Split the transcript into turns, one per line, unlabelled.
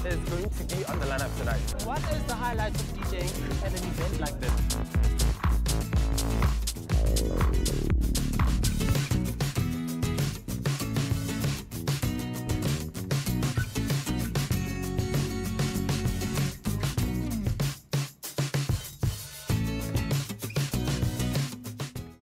is going to be on the lineup tonight.
What is the highlight of DJing at an event like this?